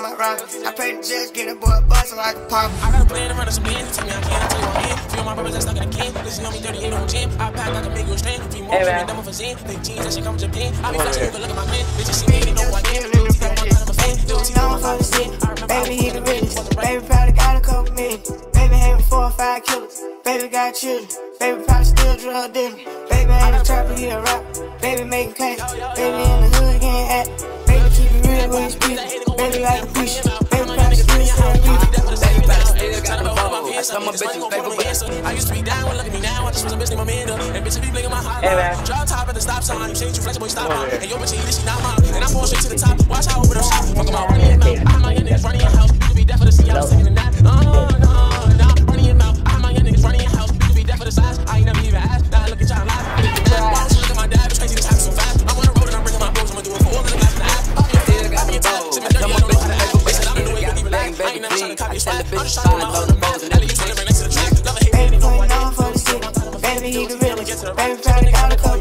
my rock. I pray the judge get a boy bust so I can pop. I got a plan to run some in. Tell me I can't tell you I'm in. Feel my brothers that's stuck in the can. This is on me 38 on gym. I pack, I can make you a strain. Few more than them for Zen. Big jeans, that shit come from Japan. I be flashing, look at my man. Bitches see me, they know I can't. Little T, I'm kind of a fan. Little T, I'm for the shit. Baby, he the realest. Baby, probably got a couple million. Baby, having 4 or 5 killers. Baby, got children. Baby, probably still drug dealing. Baby, ain't a trapper, he a rap. Baby, making cash. Baby, in the hood, getting at. Baby, keep it real with his people. Baby, like a preacher. Baby, probably still selling people. Baby, probably still got the ball. I saw my bitches favorite. I used to be down, look at me now. I just was a bitch in my man up. And bitches be blinking my hotline. Drop top at the stop sign. You say you flexible, stop on. And your bitch, she not mine. And I'm going straight to the top. Watch how I open up shop. Fuck them out, running your mouth. I have my young niggas running your house. You could be dead for the sea. I was taking a nap. No, running your mouth. I have my young niggas running your house. You could be dead for the size. I ain't never even asked. Now I look at y'all live. Look at my dad. It's crazy this happens so fast. I'm on the road and I'm bringing my bros. I'm gonna do it for all of the guys in the app. Still got the ball. I tell my bitches I go bitches. I don't know what you bang, baby, please. I tell the bitches sign on the balls and everything. Baby, putting on for the city. Baby, he the realest. Baby, probably got a couple